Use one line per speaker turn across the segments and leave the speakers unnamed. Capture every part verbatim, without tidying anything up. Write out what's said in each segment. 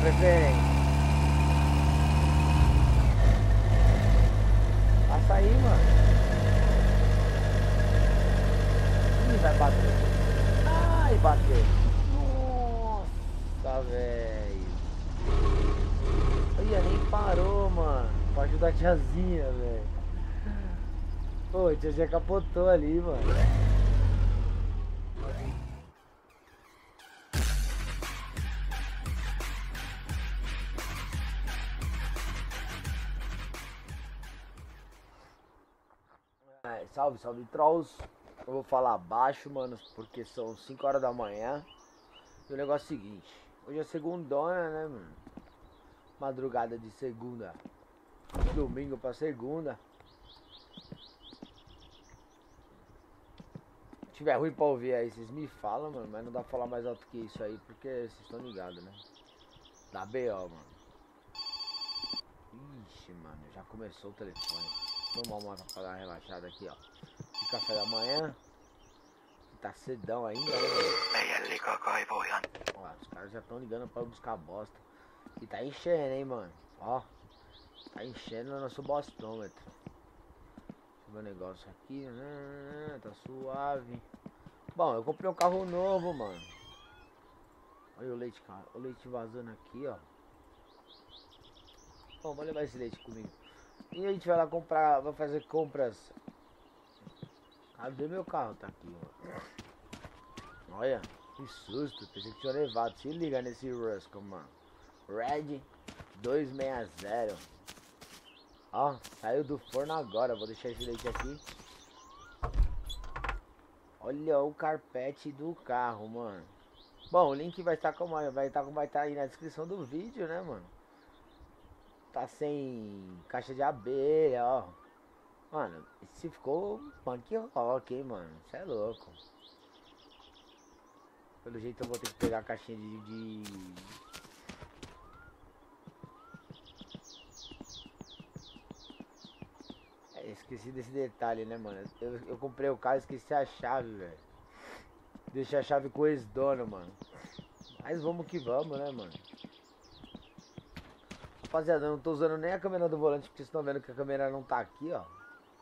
preferência. Passa aí, mano. Ih, vai bater. Ai, bateu. Nossa, velho. Olha, nem parou, mano. Pra ajudar a tiazinha, velho. Pô, a tiazinha capotou ali, mano. É, salve, salve, trolls. Eu vou falar baixo, mano, porque são cinco horas da manhã. E o negócio é o seguinte. Hoje é segundona, né, mano? Madrugada de segunda. Domingo pra segunda. Se tiver ruim pra ouvir aí, vocês me falam, mano. Mas não dá pra falar mais alto que isso aí, porque vocês estão ligados, né? Dá B O, mano. Ixi, mano, já começou o telefone. Tomar uma pra dar uma relaxada aqui, ó. De café da manhã. Tá cedão ainda, né, mano? Ó, os caras já estão ligando pra buscar bosta. E tá enchendo, hein, mano. Ó. Tá enchendo o nosso bostômetro. Deixa eu ver o negócio aqui. Tá suave. Bom, eu comprei um carro novo, mano. Olha o leite, cara. O leite vazando aqui, ó. Bom, vou levar esse leite comigo. E a gente vai lá comprar, vai fazer compras. Cadê meu carro? Tá aqui, ó. Olha, que susto. Pensei que tinha levado. Se liga nesse Rusco, mano. Red duzentos e sessenta. Ó, saiu do forno agora. Vou deixar esse leite aqui. Olha o carpete do carro, mano. Bom, o link vai estar como vai estar como vai estar aí na descrição do vídeo, né, mano? Tá sem caixa de abelha, ó. Mano, esse ficou punk rock, hein, mano. Isso é louco. Pelo jeito eu vou ter que pegar a caixinha de... de... É, esqueci desse detalhe, né, mano. Eu, eu comprei o carro e esqueci a chave, velho. Deixei a chave com o ex-dono, mano. Mas vamos que vamos, né, mano. Rapaziada, eu não tô usando nem a câmera do volante, porque vocês estão vendo que a câmera não tá aqui, ó.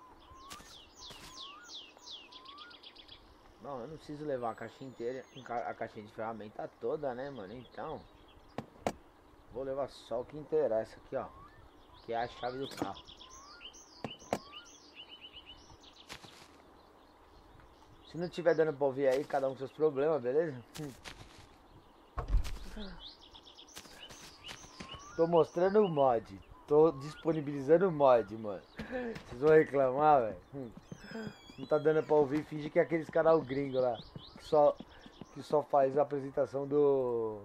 Não, eu não preciso levar a caixinha inteira, a caixinha de ferramenta toda, né, mano? Então, vou levar só o que interessa aqui, ó. Que é a chave do carro. Se não tiver dando pra ouvir aí, cada um com seus problemas, beleza? Hum. Tô mostrando o mod. Tô disponibilizando o mod, mano. Vocês vão reclamar, velho? Hum. Não tá dando pra ouvir, finge que é aqueles canal gringo lá. Que só, que só faz a apresentação do...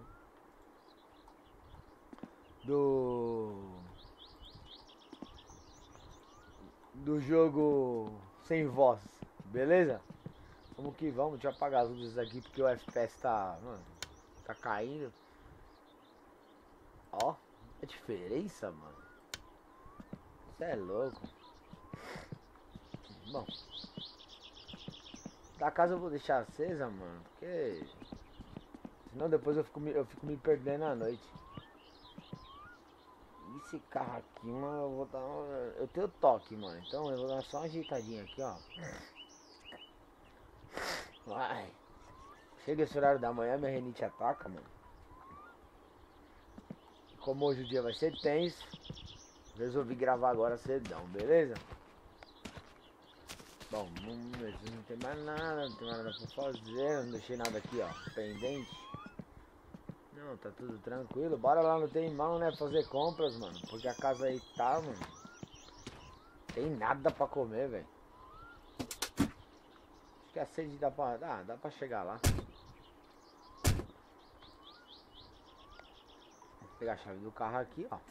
Do... Do jogo sem voz. Beleza? Vamos que vamos. Deixa eu apagar as luzes aqui porque o F P S tá... Mano, tá caindo. Ó. A diferença, mano. Você é louco. Bom. Da casa eu vou deixar acesa, mano. Porque... Senão depois eu fico me, eu fico me perdendo à noite. Esse carro aqui, mano, eu vou dar uma... Eu tenho toque, mano. Então eu vou dar só uma ajeitadinha aqui, ó. Vai. Chega esse horário da manhã, minha renite ataca, mano. Como hoje o dia vai ser tenso, resolvi gravar agora cedão, beleza? Bom, não, não tem mais nada, não tem mais nada pra fazer, não deixei nada aqui, ó, pendente. Não, tá tudo tranquilo, bora lá no Teimão, né, fazer compras, mano, porque a casa aí tá, mano, tem nada pra comer, velho. Acho que a sede dá pra, ah, dá pra chegar lá. Vou pegar a chave do carro aqui, ó.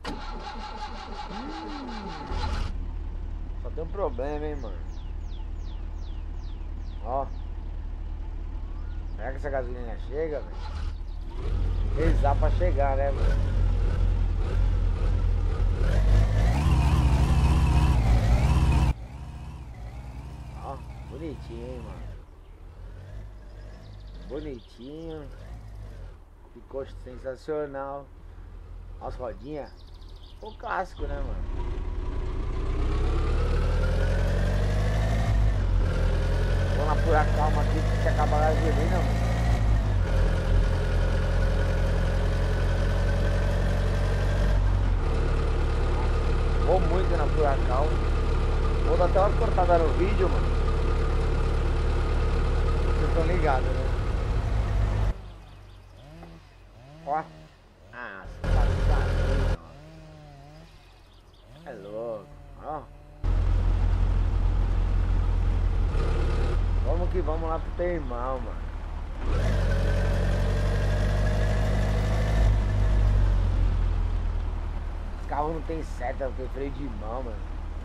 Hum. Só tem um problema, hein, mano. Ó. Será que essa gasolina chega, velho? Rezar pra chegar, né, mano? Ó, bonitinho, hein, mano. Bonitinho. Ficou sensacional. As rodinhas. O clássico, né, mano? Vou lá por a calma aqui que se acabar a gasolina, mano. Vou muito na Furacão. Vou dar até uma cortada no vídeo, mano. Vocês estão ligados, né? Ó. Ah, tá ligado, ó. É louco, ó. Vamos que vamos lá pro teu irmão, mano. Os carros não tem seta, não tem freio de mão, mano.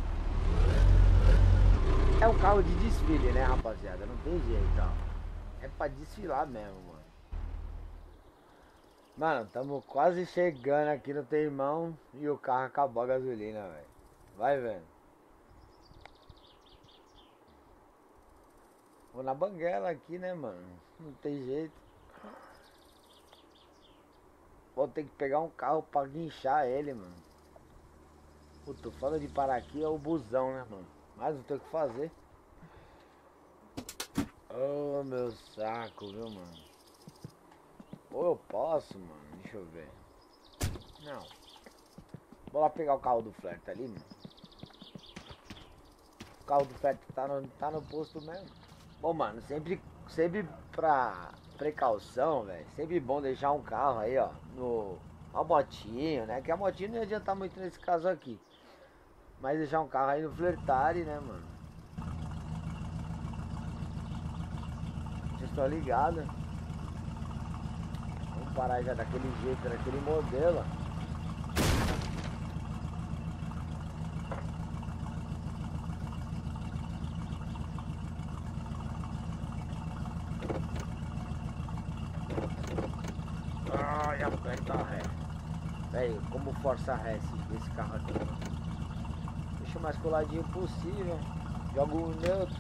É um carro de desfile, né, rapaziada? Não tem jeito, ó. É pra desfilar mesmo, mano. Mano, tamo quase chegando aqui no teu irmão e o carro acabou a gasolina, velho. Vai vendo. Vou na banguela aqui, né, mano? Não tem jeito. Vou ter que pegar um carro pra guinchar ele, mano. Puta, foda de parar aqui é o busão, né, mano? Mas não tem o que fazer. Oh, meu saco, viu, mano? Ou eu posso, mano? Deixa eu ver. Não. Vou lá pegar o carro do Flerta ali, mano. O carro do Flerta tá no, tá no posto mesmo. Bom, mano, sempre, sempre pra precaução, velho. Sempre bom deixar um carro aí, ó. No, uma motinha, né? Que a motinha não ia adiantar muito nesse caso aqui. Mas deixar um carro aí no Flertari, né, mano? Vocês estão ligados? Vamos parar já daquele jeito, daquele modelo. Ai, aperta a ré. Velho, como força a ré esse, esse carro aqui, mano? Deixa o mais coladinho possível. Joga o neutro.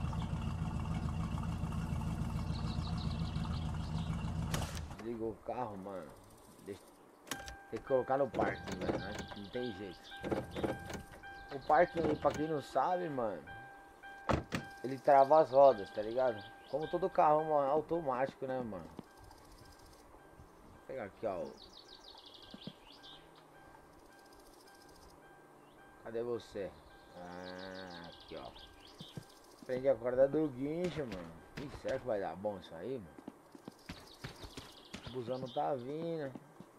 Desliga o carro, mano. Deixa... Tem que colocar no parking, velho, né? Não tem jeito. O parking aí, pra quem não sabe, mano, ele trava as rodas, tá ligado? Como todo carro, mano, é automático, né, mano? Vou pegar aqui, ó. Cadê você? Ah, aqui, ó. Prende a corda do guincho, mano. Ih, será que vai dar bom isso aí, mano? O busão não tá vindo.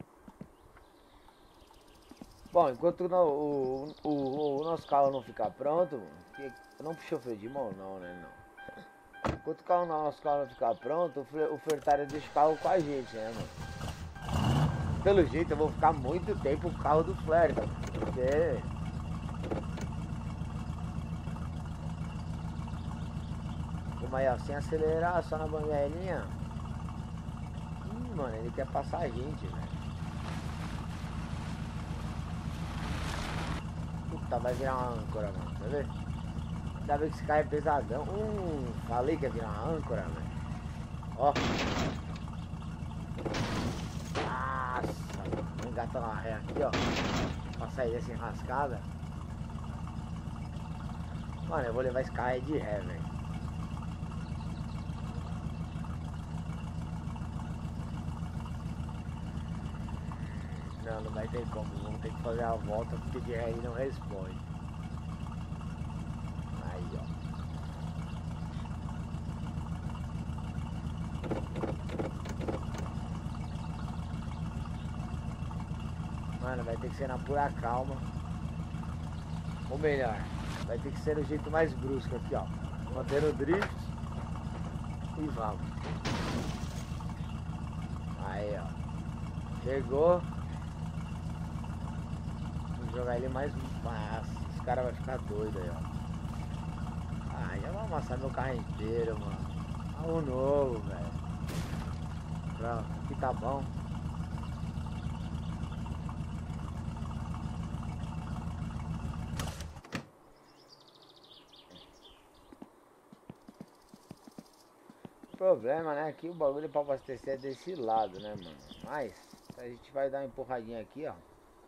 Bom, enquanto não, o, o, o, o nosso carro não ficar pronto, mano, não puxou freio de mão, não, né, não. Enquanto o carro, não, nosso carro não ficar pronto, o, o Flertari deixa o carro com a gente, né, mano. Pelo jeito eu vou ficar muito tempo com o carro do Flerta, porque... Como aí, ó, sem acelerar, só na banguelinha. Ih, mano, ele quer passar a gente, velho. Puta, vai virar uma âncora, mano, tá vendo? Ainda bem que esse carro é pesadão. Hum, falei que ia virar uma âncora, velho. Ó. Nossa, vou engatar uma ré aqui, ó. Pra sair dessa enrascada. Mano, eu vou levar esse carro aí de ré, velho. Não, não vai ter como. Vamos ter que fazer a volta porque de ré ele não responde. Aí, ó. Mano, vai ter que ser na pura calma. Ou melhor, vai ter que ser do jeito mais brusco aqui, ó. Mantendo o drift. E vamos. Aí, ó. Chegou. Vou jogar ele mais... Nossa, esse cara vai ficar doido aí, ó. Ah, já vai amassar meu carro inteiro, mano. Carro novo, velho. Pronto, aqui tá bom. O problema, né? Aqui o bagulho pra abastecer é desse lado, né, mano? Mas, A gente vai dar uma empurradinha aqui, ó.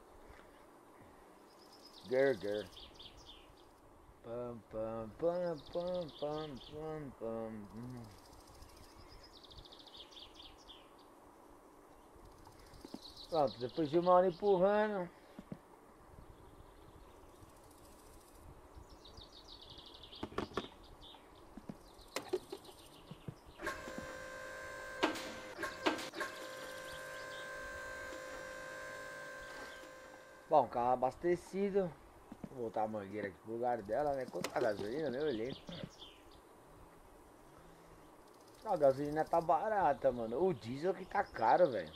Girl, girl. Pam, pam, pam, pam, pam, pam, pam. Hum. Pronto, depois de uma hora empurrando. Bom, carro abastecido. Vou voltar a mangueira aqui pro lugar dela, né? Quanto tá a gasolina, né? Eu olhei. A gasolina tá barata, mano. O diesel que tá caro, velho.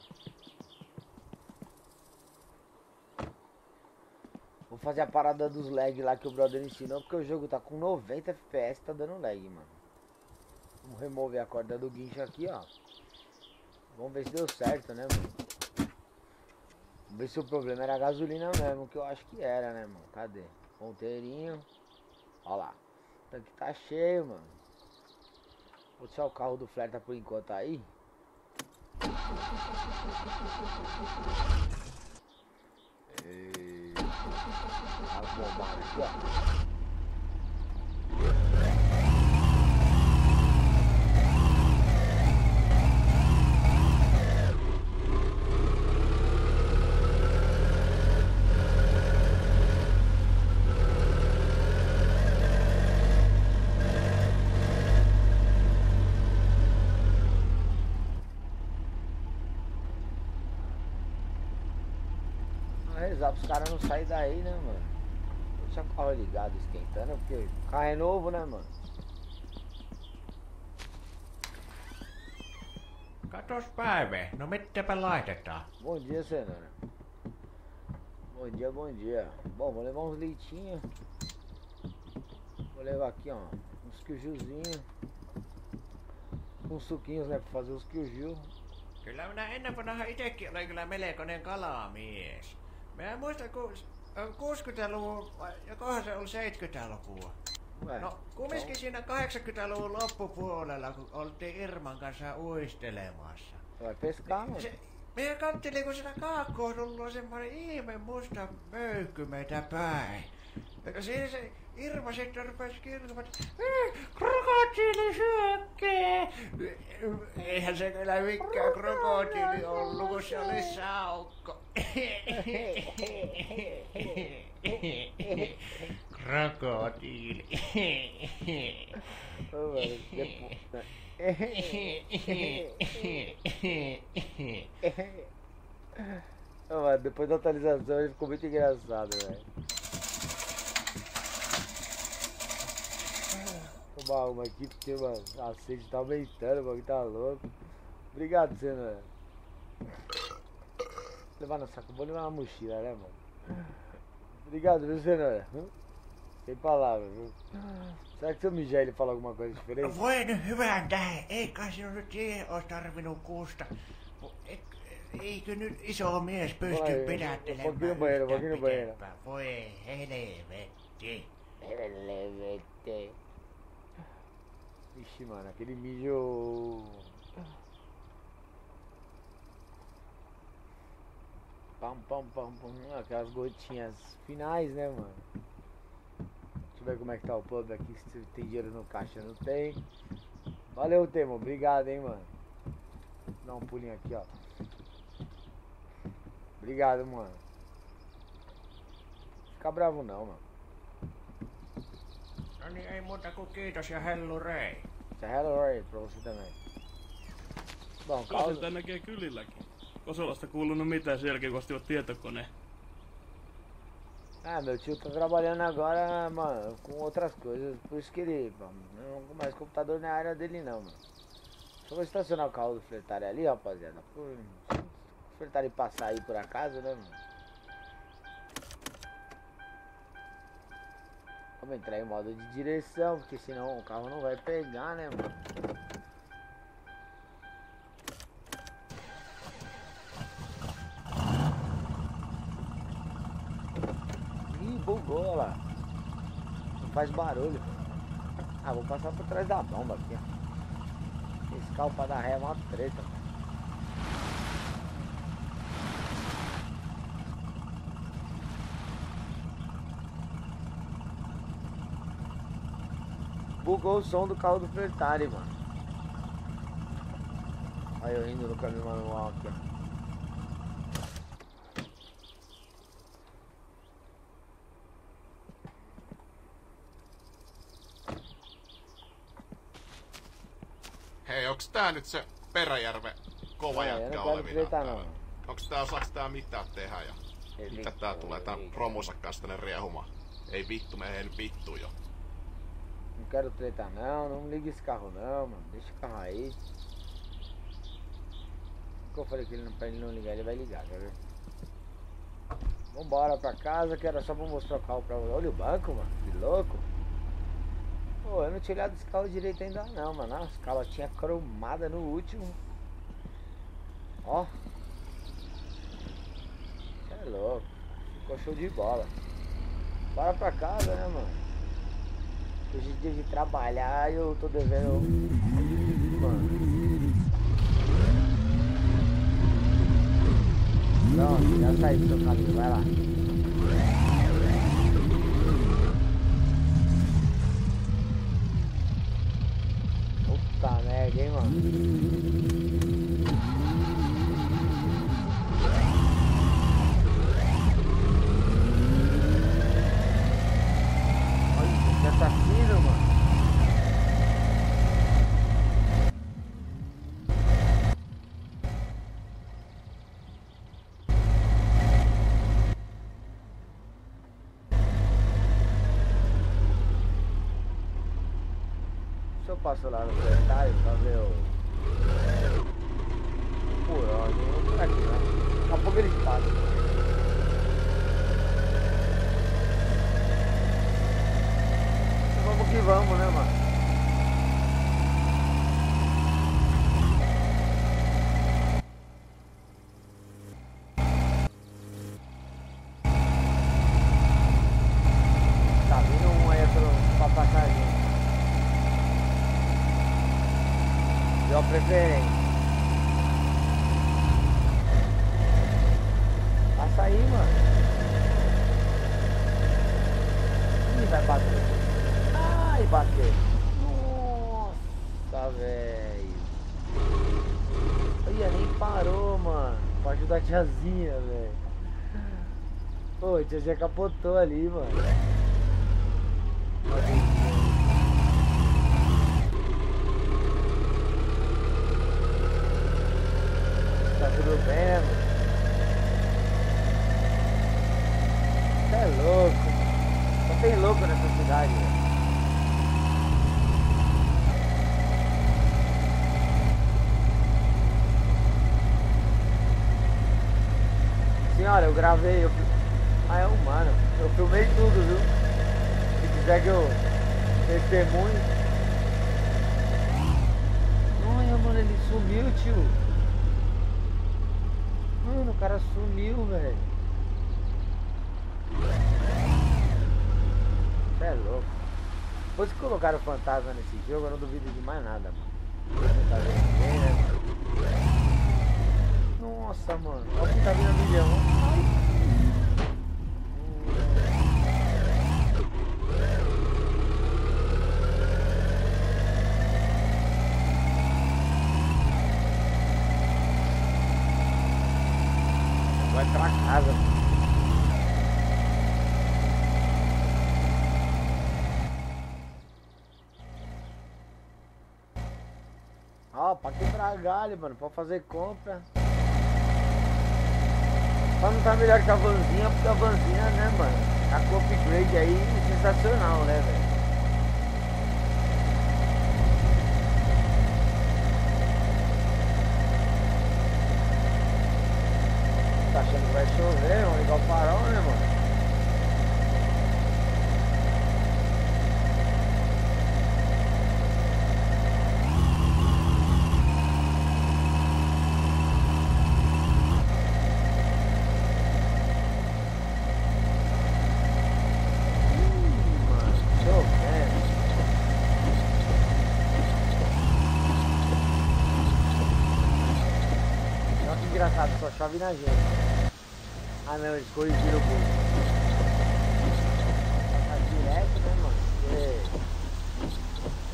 Vou fazer a parada dos lag lá que o brother ensinou, porque o jogo tá com noventa F P S, tá dando lag, mano. Vamos remover a corda do guincho aqui, ó. Vamos ver se deu certo, né, mano? Vamos ver se o problema era a gasolina mesmo, que eu acho que era, né, mano? Cadê? Ponteirinho. Ó lá. O tanque tá cheio, mano. Vou deixar o carro do Flerta por enquanto aí. E... As bombadas aqui, ó. Rezar pros caras não saírem daí, né, mano? Deixa o carro ligado, esquentando, porque o carro é novo, né, mano?
Katos Päive, no mitäpä laitetaan?
Bom dia, Cenoura. Bom dia, bom dia. Bom, vou levar uns leitinhos. Vou levar aqui, ó, uns kyujuzinhos. Uns suquinhos, né, pra fazer os kyuju.
Kyllä minä ennen vanha itekin olen kyllä melkoinen kalamies. Mä muistan, kun kuusikymmentäluvun, jokohan se oli seitsemänkymmentälukua. No, kumminkin siinä kahdeksankymmentäluvun loppupuolella, kun oltiin Irman kanssa uistelemassa.
Vai pescar,
se, minä katselin, kun siinä kaakkoon tullut semmoinen ihme musta möykky meitä päin. Ja siinä se Irma sitten rupesi kirjoittamaan, että krokotiili syökkee. Eihän se kyllä mikään krokotiili ollut, kun se oli saukko. Krokotiili.
Oh, mano, depois da atualização ele ficou muito engraçado, velho. Tomar uma aqui porque, mano, a sede tá aumentando, o bagulho tá louco. Obrigado, Cenoura. Vou levar na saco, vou levar na mochila, né, mano? Obrigado, viu, Cenoura? Sem palavras, viu? Será que se eu mijar ele fala alguma coisa diferente?
Voi nyt hyvän tähden, ei kai sinun nyt siihen olisi tarvinnut kuusta. Eikö nyt iso mies pysty pidättelemään yhtään pitempään? Voi helvetti.
Helvetti. Ixi, mano, aquele mijo... Pam, pam, pam, pam. Aquelas gotinhas finais, né, mano? Deixa eu ver como é que tá o plano aqui, se tem dinheiro no caixa, não tem. Valeu, Temo, obrigado, hein, mano. Dá um pulinho aqui, ó. Obrigado, mano. Fica bravo não, mano.
No niin, ei muuta kuin kiitos ja hellurei.
Se hellurei pra você também. Bom,
Kausi sitä näkee kylilläkin. Kosolasta kuulunut mitään, sen jälkeen kun ostivat tietokoneen.
Ah, meu tio tá trabalhando agora, mano, com outras coisas, por isso que ele, mano, não mais computador na área dele não, mano. Só vou estacionar o carro do Flertari ali, rapaziada, por... se o Flertari passar aí por acaso, né, mano. Vamos entrar em modo de direção, porque senão o carro não vai pegar, né, mano. Bugou lá. Não faz barulho. Ah, vou passar por trás da bomba aqui, ó. Esse carro pra dar ré é uma treta. bugou o som do carro do Fertari, mano. Aí eu indo no caminho manual aqui, ó.
Hei, onks tää nyt se Peräjärven kova jätkä olevina täällä? Onks tää, osaaks tää mitään tehdä ja ei mitä vittu, tää tulee tän romunsa kanssa tänne riehumaan? Ei vittu, me ei vittu jo.
Não quero tretar não, não liga esse carro não, mano. Deixa o carro aí. Eu falei que ele não, pra ele não ligar, ele vai ligar, quer ver? Vambora pra casa, que era só pra mostrar o carro pra você. Olha o banco, mano, que louco. Pô, eu não tinha olhado esse carro direito ainda não, mano. As calotinhas cromadas no último. Ó. Você é louco. Ficou show de bola. Bora pra casa, né, mano? Hoje é dia de trabalhar e eu tô devendo. Mano. Pronto, já saí do seu caminho, vai lá. Puta merda, hein, mano. Olha, que assassino, mano. Eu passo lá no Fertari pra ver o por onde, por aqui, né? Daqui a pouco eles passam. Vamos que vamos, né, mano? Tá vindo um aí pra passar a gente. Deu a preferência. Passa aí, mano. Ih, vai bater. Ai, bateu. Nossa, velho. Olha, nem parou, mano. Pra ajudar a tiazinha, velho. Pô, a tiazinha capotou ali, mano. Tá tudo bem, mano? Você é louco. Só tem louco nessa cidade, velho. Senhora, eu gravei, eu... Ah, é humano. Eu filmei tudo, viu? Se quiser que eu testemunhe. Olha, mano, ele sumiu, tio. Mano, o cara sumiu, velho. Você é louco. Depois que colocaram fantasma nesse jogo, eu não duvido de mais nada, mano. Não tá vendo ninguém, né, mano? Nossa, mano. Olha quem tá vindo a milhão. Ai. Vai pra casa. Ó, pra quebrar galho, mano, pra fazer compra. Só não tá melhor que a vanzinha, porque a vanzinha, né, mano, tá com upgrade aí sensacional, né, velho. Tá achando que vai chover, vamos ligar o farol, né, mano? Engraçado, só chove na gente. Ah não, eles corrigiram o gol. Passar direto, né, mano? Porque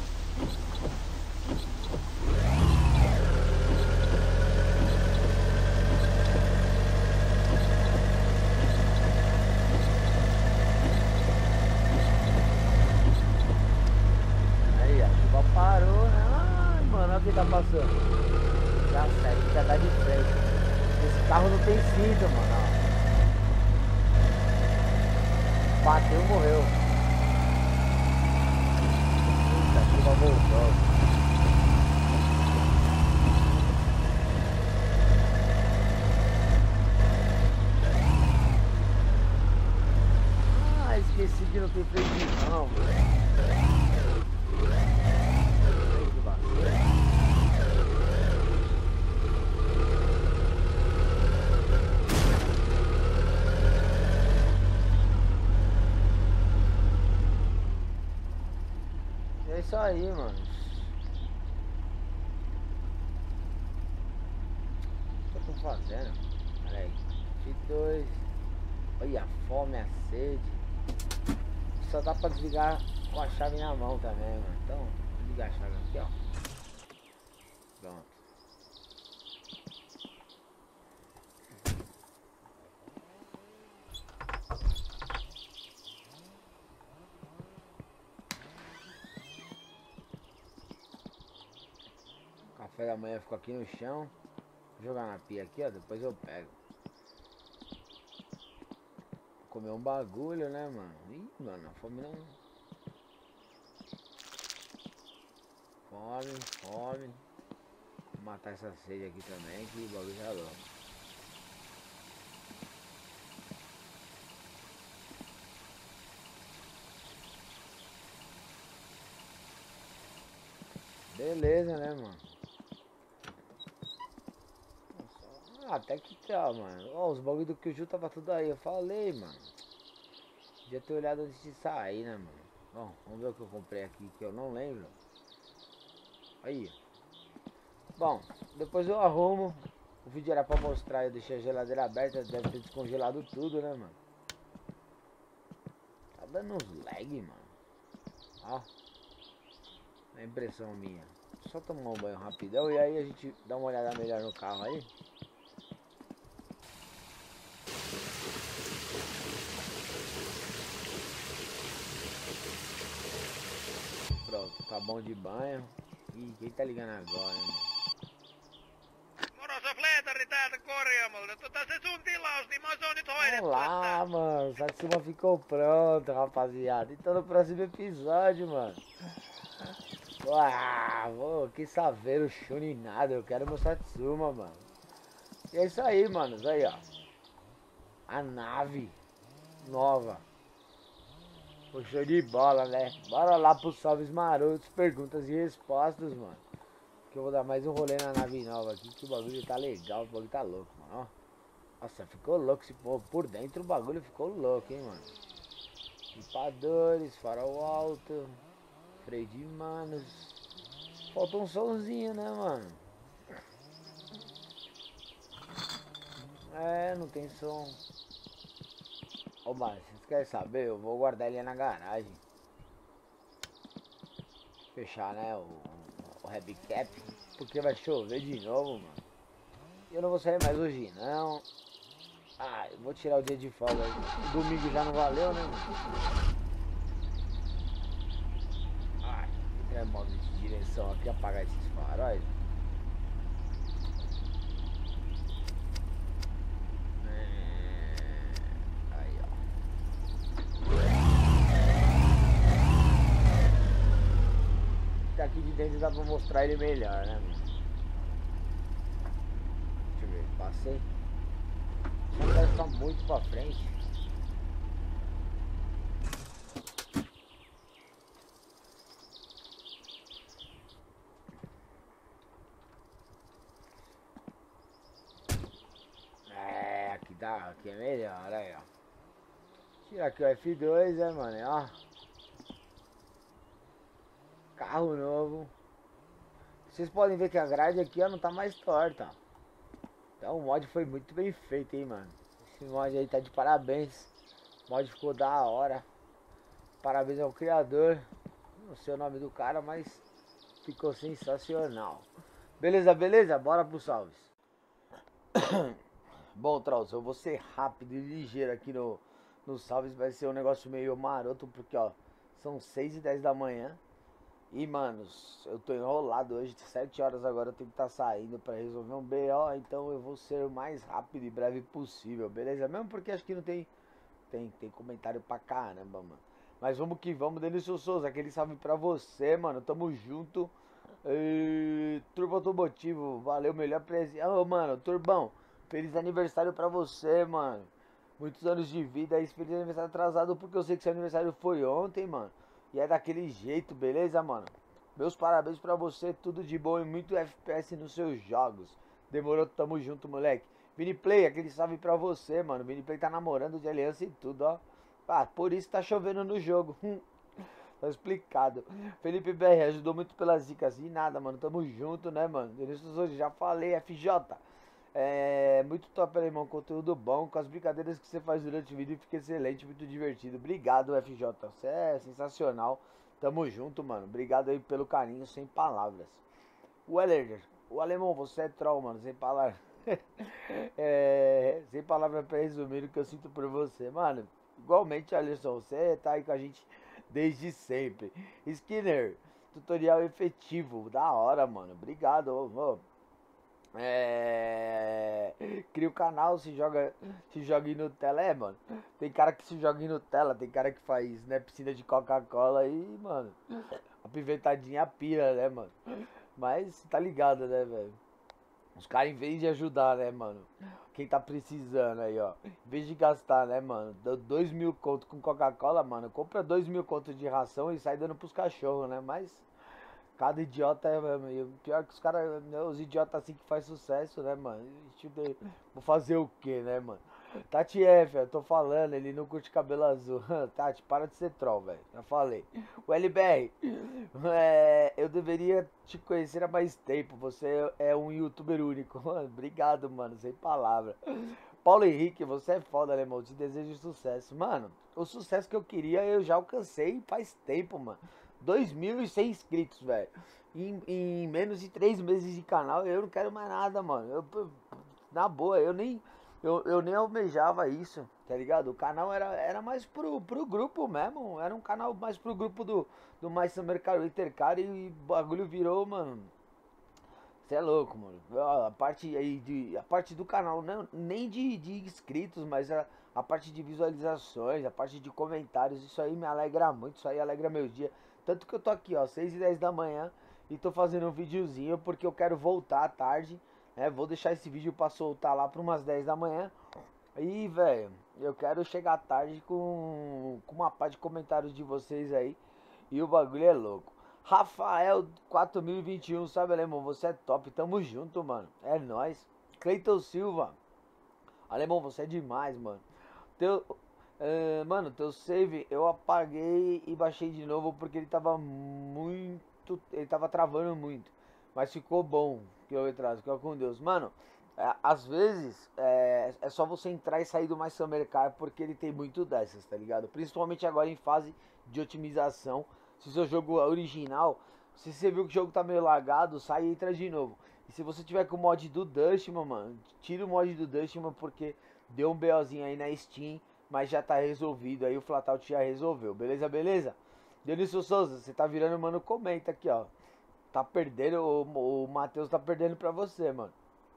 passando. Já segue, já dá de frente. Esse carro não tem cinto, mano. Ó. Bateu e morreu. Eita, a turma voltou. Esqueci que não tem freio de mão, moleque. Que vacilo. É isso aí, mano. O que eu tô fazendo? Pera aí. vinte e dois. Olha a fome, a sede. Só dá pra desligar com a chave na mão também, mano. Então, vou desligar a chave aqui, ó. Pronto. O café da manhã ficou aqui no chão. Vou jogar na pia aqui, ó. Depois eu pego. Comer um bagulho, né, mano? Ih, mano, a fome não... Fome, fome. Vou matar essa sede aqui também, que o bagulho já é louco. Beleza, né, mano? Ah, até que tá, mano. Ó, os bagulho do Killjoy tava tudo aí. Eu falei, mano. Podia ter olhado antes de sair, né, mano? Bom, vamos ver o que eu comprei aqui, que eu não lembro. Aí. Bom, depois eu arrumo. O vídeo era pra mostrar. Eu deixei a geladeira aberta. Deve ter descongelado tudo, né, mano? Tá dando uns lag, mano. Ó. É impressão minha. Só tomar um banho rapidão e aí a gente dá uma olhada melhor no carro aí. Pronto, tá bom de banho. Ih, quem tá ligando agora, hein, mano?
Moroso Fletari täältä korjaamolta. Tota se sun tilaus, niin mä oon nyt hoidettu.
Olá, mano. O Satsuma ficou pronto, rapaziada. Então no próximo episódio, mano. Uau, que saveiro chuninado. Eu quero meu Satsuma, mano. E é isso aí, manos. Aí, ó. A nave nova. Pô, show de bola, né? Bora lá pros salves marotos, perguntas e respostas, mano. Que eu vou dar mais um rolê na nave nova aqui, que o bagulho tá legal, o bagulho tá louco, mano. Ó. Nossa, ficou louco esse povo. Por dentro o bagulho ficou louco, hein, mano. Limpadores, farol alto, freio de manos. Faltou um somzinho, né, mano? É, não tem som. Ô, mano, vocês querem saber? Eu vou guardar ele na garagem. Fechar, né, o, o heavy cap. Porque vai chover de novo, mano. Eu não vou sair mais hoje, não. Ah, eu vou tirar o dia de folga. O domingo já não valeu, né, mano? Ai, tem a modo de direção aqui, apagar esses faróis. Aqui de dentro dá pra mostrar ele melhor, né, mano? Deixa eu ver, passei. Não deve ficar muito pra frente. É, aqui dá, aqui é melhor, aí, ó. Tira aqui o F dois, né, mano, ó. Carro novo. Vocês podem ver que a grade aqui, ó, não tá mais torta. Então o mod foi muito bem feito, hein, mano. Esse mod aí tá de parabéns. O mod ficou da hora. Parabéns ao criador. Não sei o nome do cara, mas ficou sensacional. Beleza, beleza? Bora pro salves. Bom, Trolls, eu vou ser rápido e ligeiro aqui no, no salves. Vai ser um negócio meio maroto, porque, ó, são seis e dez da manhã. E, mano, eu tô enrolado hoje, sete horas agora eu tenho que estar tá saindo pra resolver um B O, então eu vou ser o mais rápido e breve possível, beleza? Mesmo porque acho que não tem, tem, tem comentário pra caramba, mano. Mas vamos que vamos, Denilson Souza, aquele salve pra você, mano, tamo junto. E... Turbo Automotivo, valeu, melhor presente. Ô, oh, mano, Turbão, feliz aniversário pra você, mano. Muitos anos de vida aí, feliz aniversário atrasado, porque eu sei que seu aniversário foi ontem, mano. E é daquele jeito, beleza, mano? Meus parabéns pra você, tudo de bom e muito F P S nos seus jogos. Demorou, tamo junto, moleque. Viniplay, aquele salve pra você, mano. Viniplay tá namorando de aliança e tudo, ó. Ah, por isso tá chovendo no jogo. Tá explicado. Felipe B R ajudou muito pelas dicas. E nada, mano. Tamo junto, né, mano? Denilson hoje já falei, F J. É muito top, irmão. Conteúdo bom. Com as brincadeiras que você faz durante o vídeo, fica excelente, muito divertido. Obrigado, F J. Você é sensacional. Tamo junto, mano. Obrigado aí pelo carinho, sem palavras. Weller, o alemão, você é troll, mano. Sem palavras. é, sem palavras pra resumir o que eu sinto por você, mano. Igualmente, Alisson, você tá aí com a gente desde sempre. Skinner, tutorial efetivo. Da hora, mano. Obrigado, ô. É... Cria o canal, se joga, se joga em Nutella, é, mano. Tem cara que se joga em Nutella, tem cara que faz, né, piscina de Coca-Cola e, mano, apiventadinha pira, né, mano. Mas tá ligado, né, velho. Os caras, em vez de ajudar, né, mano, quem tá precisando aí, ó, em vez de gastar, né, mano, dois mil conto com Coca-Cola, mano, compra dois mil conto de ração e sai dando pros cachorros, né, mas... Cada idiota é, mano, pior que os caras, né, os idiotas assim que faz sucesso, né, mano? Vou fazer o que, né, mano? Tati F, eu tô falando, ele não curte cabelo azul. Tati, para de ser troll, velho. Já falei. O L B R, é, eu deveria te conhecer há mais tempo. Você é um youtuber único. Mano, obrigado, mano, sem palavra. Paulo Henrique, você é foda, alemão. Te desejo sucesso. Mano, o sucesso que eu queria eu já alcancei faz tempo, mano. dois mil e cem inscritos, velho. Em, em menos de três meses de canal, eu não quero mais nada, mano. Eu, na boa, eu nem, eu, eu nem almejava isso, tá ligado? O canal era, era mais pro, pro grupo mesmo. Era um canal mais pro grupo do, do Mais Summer Car Intercar e o bagulho virou, mano. Você é louco, mano. A parte aí de. A parte do canal, não, nem de, de inscritos, mas a, a parte de visualizações, a parte de comentários, isso aí me alegra muito, isso aí alegra meu dia. Tanto que eu tô aqui, ó, seis e dez da manhã e tô fazendo um videozinho porque eu quero voltar à tarde, né? Vou deixar esse vídeo pra soltar lá pra umas dez da manhã. E, velho, eu quero chegar à tarde com, com uma parte de comentários de vocês aí. E o bagulho é louco. Rafael quatro mil e vinte e um, sabe, alemão? Você é top, tamo junto, mano. É nóis. Cleiton Silva. Alemão, você é demais, mano. Teu... Uh, mano, teu save eu apaguei e baixei de novo porque ele tava muito. Ele tava travando muito. Mas ficou bom. Quilometragem, fica com Deus. Mano, é, às vezes é, é só você entrar e sair do Mais Summer Car porque ele tem muito dessas, tá ligado? Principalmente agora em fase de otimização. Se o seu jogo é original, se você viu que o jogo tá meio lagado, sai e entra de novo. E se você tiver com o mod do Dustman, mano, tira o mod do Dustman porque deu um BOzinho aí na Steam. Mas já tá resolvido, aí o Flatout já resolveu, beleza, beleza? Denilson Souza, você tá virando, mano, comenta aqui, ó. Tá perdendo, o, o Matheus tá perdendo pra você, mano.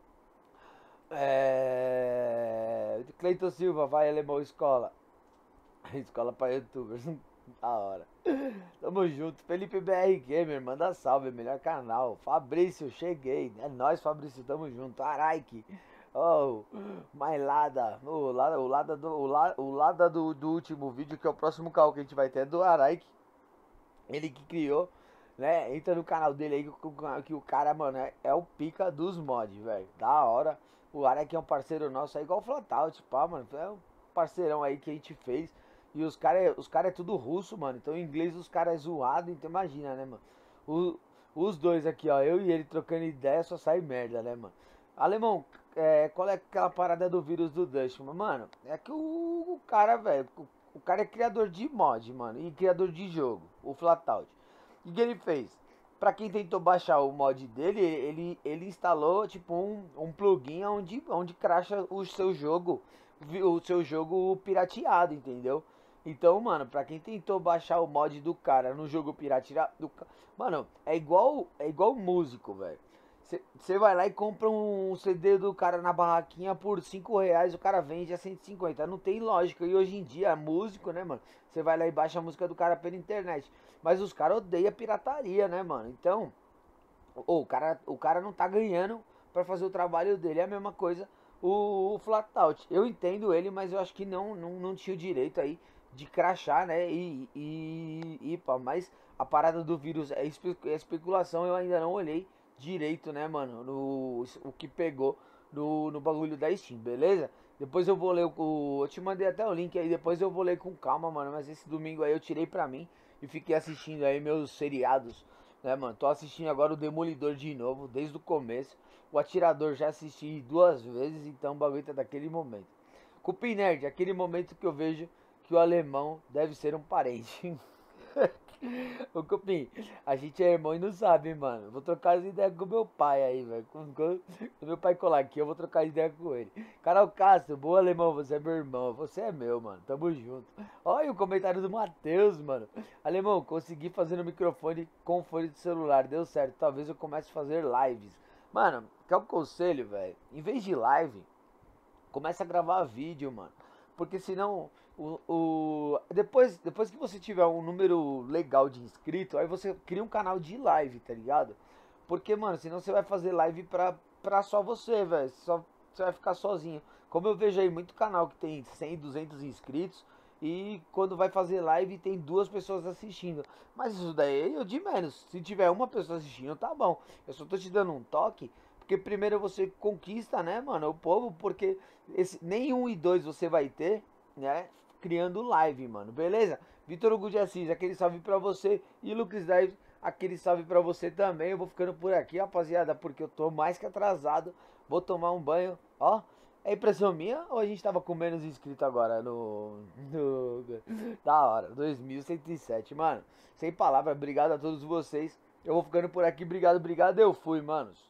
É... Cleiton Silva, vai, alemão, escola. Escola pra youtubers, da hora. Tamo junto, Felipe B R Gamer, manda salve, melhor canal. Fabrício, cheguei, é nóis, Fabrício, tamo junto. Araike. Oh, mas Lada, o Lada, o Lada, do, o Lada, o Lada do, do último vídeo, que é o próximo carro que a gente vai ter, é do Araik. Ele que criou, né? Entra no canal dele aí que, que o cara, mano, é, é o pica dos mods, velho. Da hora. O Araik é um parceiro nosso, é igual o Flatout, pá, mano. É um parceirão aí que a gente fez. E os caras os cara é tudo russo, mano. Então em inglês os caras é zoado, então imagina, né, mano? O, os dois aqui, ó, eu e ele trocando ideia, só sai merda, né, mano? Alemão, é, qual é aquela parada do vírus do Dustman? Mano, é que o, o cara, velho, o, o cara é criador de mod, mano, e criador de jogo, o Flatout. O que ele fez? Pra quem tentou baixar o mod dele, ele, ele instalou, tipo, um, um plugin onde, onde cracha o seu jogo, o seu jogo pirateado, entendeu? Então, mano, pra quem tentou baixar o mod do cara no jogo pirata, do... mano, é igual, é igual músico, velho. Você vai lá e compra um C D do cara na barraquinha por cinco reais, o cara vende a cento e cinquenta. Não tem lógica. E hoje em dia, músico, né, mano? Você vai lá e baixa a música do cara pela internet. Mas os caras odeiam pirataria, né, mano? Então, oh, o, cara, o cara não tá ganhando pra fazer o trabalho dele. É a mesma coisa o, o Flatout. Eu entendo ele, mas eu acho que não, não, não tinha o direito aí de crachar, né? E, e, e pá, mas a parada do vírus é, espe é especulação, eu ainda não olhei direito, né, mano, no, o que pegou no, no bagulho da Steam, beleza? Depois eu vou ler o... Eu te mandei até o link aí, depois eu vou ler com calma, mano. Mas esse domingo aí eu tirei pra mim e fiquei assistindo aí meus seriados, né, mano? Tô assistindo agora o Demolidor de novo, desde o começo. O Atirador já assisti duas vezes, então o bagulho tá daquele momento. Cupim Nerd, aquele momento que eu vejo que o alemão deve ser um parente. Ô Cupim, a gente é irmão e não sabe, mano. Vou trocar as ideias com meu pai aí, velho. Quando meu pai colar aqui, eu vou trocar as ideias com ele. Carol Castro, boa alemão, você é meu irmão. Você é meu, mano. Tamo junto. Olha o comentário do Matheus, mano. Alemão, consegui fazer no microfone com fone de celular. Deu certo. Talvez eu comece a fazer lives. Mano, quer um conselho, velho? Em vez de live, comece a gravar vídeo, mano. Porque senão... O, o, depois, depois que você tiver um número legal de inscritos, aí você cria um canal de live, tá ligado? Porque, mano, senão você vai fazer live pra, pra só você, velho. Só, você vai ficar sozinho. Como eu vejo aí muito canal que tem cem, duzentos inscritos e quando vai fazer live tem duas pessoas assistindo. Mas isso daí eu de menos. Se tiver uma pessoa assistindo, tá bom. Eu só tô te dando um toque. Porque primeiro você conquista, né, mano, o povo. Porque esse, nem um e dois você vai ter, né? Criando live, mano, beleza? Vitor Hugo de Assis, aquele salve pra você. E Lucas Dives, aquele salve pra você também. Eu vou ficando por aqui, rapaziada, porque eu tô mais que atrasado. Vou tomar um banho, ó. É impressão minha ou a gente tava com menos inscrito agora no... no... Da hora, dois mil cento e sete, mano. Sem palavras, obrigado a todos vocês. Eu vou ficando por aqui, obrigado, obrigado, eu fui, manos.